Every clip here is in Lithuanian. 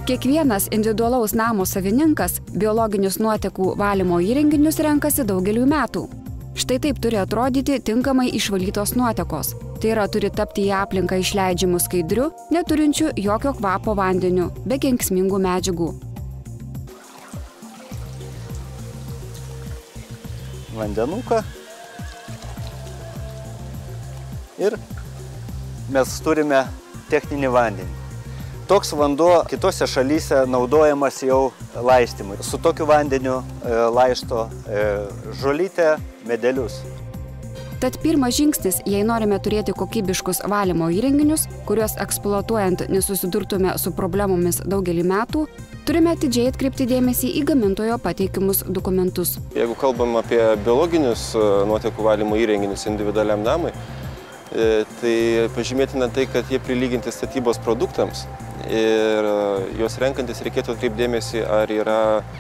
Kiekvienas individualaus namo savininkas biologinius nuotekų valymo įrenginius renkasi daugelių metų. Štai taip turi atrodyti tinkamai išvalytos nuotekos. Tai yra turi tapti į aplinką išleidžiamų skaidriu, neturinčiu jokio kvapo vandeniu, be kenksmingų medžiagų. Vandenuką. Ir mes turime techninį vandenį. Toks vanduo kitose šalyse naudojamas jau laistymui. Su tokiu vandeniu laisto žolytę, medelius. Tad pirmas žingsnis, jei norime turėti kokybiškus valymo įrenginius, kuriuos eksploatuojant nesusidurtume su problemomis daugelį metų, turime atidžiai atkreipti dėmesį į gamintojo pateikimus dokumentus. Jeigu kalbam apie biologinius nuotekų valymo įrenginius individualiam namui, tai pažymėtina tai, kad jie prilyginti statybos produktams ir juos renkantis reikėtų atkreipti dėmesį, ar yra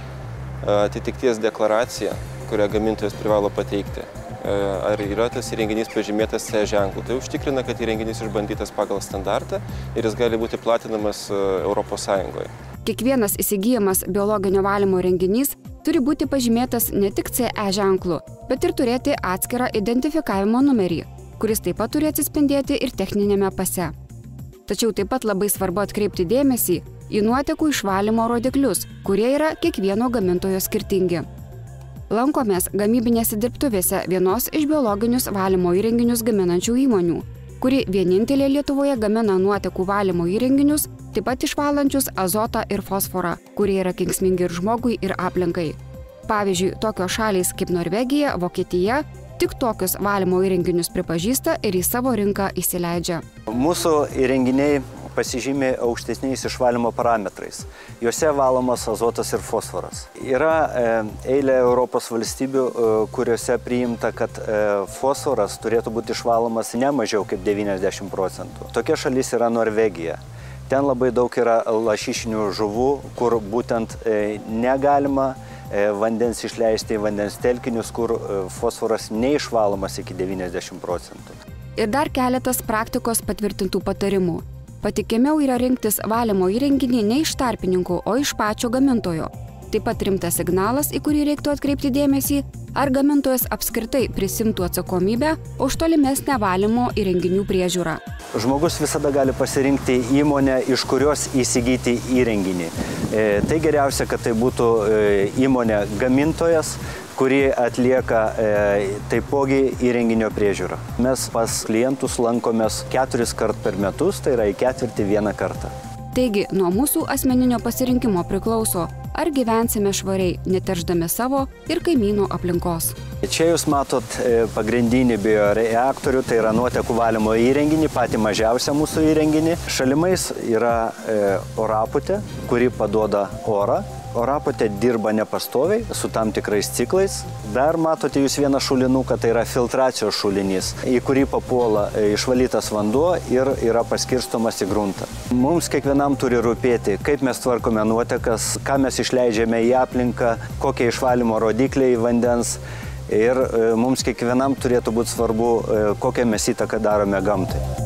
atitikties deklaracija, kurią gamintojas privalo pateikti. Ar yra tas įrenginys pažymėtas C ženklu. Tai užtikrina, kad įrenginys išbandytas pagal standartą ir jis gali būti platinamas Europos Sąjungoje. Kiekvienas įsigyjamas biologinio valymo renginys turi būti pažymėtas ne tik CE ženklu, bet ir turėti atskirą identifikavimo numerį, kuris taip pat turi atsispindėti ir techninėme pase. Tačiau taip pat labai svarbu atkreipti dėmesį į nuotekų išvalymo rodiklius, kurie yra kiekvieno gamintojo skirtingi. Lankomės gamybinėse dirbtuvėse vienos iš biologinius valymo įrenginius gaminančių įmonių, kuri vienintelė Lietuvoje gamina nuotekų valymo įrenginius, taip pat išvalančius azotą ir fosforą, kurie yra kenksmingi ir žmogui, ir aplinkai. Pavyzdžiui, tokios šalys kaip Norvegija, Vokietija tik tokius valymo įrenginius pripažįsta ir į savo rinką įsileidžia. Mūsų įrenginiai pasižymė aukštesniais išvalymo parametrais. Juose valomas azotas ir fosforas. Yra eilė Europos valstybių, kuriuose priimta, kad fosforas turėtų būti išvalomas ne mažiau kaip 90%. Tokia šalis yra Norvegija. Ten labai daug yra lašišinių žuvų, kur būtent negalima vandens išleisti į vandens telkinius, kur fosforas neišvalomas iki 90%. Ir dar keletas praktikos patvirtintų patarimų. Patikimiau yra rinktis valymo įrenginį ne iš tarpininkų, o iš pačio gamintojo. Taip pat rimtas signalas, į kurį reiktų atkreipti dėmesį, ar gamintojas apskritai prisimtų atsakomybę už tolimesnę valymo įrenginių priežiūrą. Žmogus visada gali pasirinkti įmonę, iš kurios įsigyti įrenginį. Tai geriausia, kad tai būtų įmonė gamintojas, kuri atlieka taipogi įrenginio priežiūrą. Mes pas klientus lankomės 4 kartus per metus, tai yra į ketvirtį vieną kartą. Taigi, nuo mūsų asmeninio pasirinkimo priklauso, ar gyvensime švariai, neteršdami savo ir kaimynų aplinkos. Čia jūs matot pagrindinį bioreaktorių, tai yra nuotekų valymo įrenginį, patį mažiausią mūsų įrenginį. Šalimais yra orapūtė, kuri paduoda orą. Orapūtė dirba nepastoviai, su tam tikrais ciklais. Dar matote jūs vieną šulinuką, tai yra filtracijos šulinys, į kurį papuola išvalytas vanduo ir yra paskirstomas į gruntą. Mums kiekvienam turi rūpėti, kaip mes tvarkome nuotekas, ką mes išleidžiame į aplinką, kokie išvalymo rodikliai vandens. Ir mums kiekvienam turėtų būti svarbu, kokią mes įtaką darome gamtai.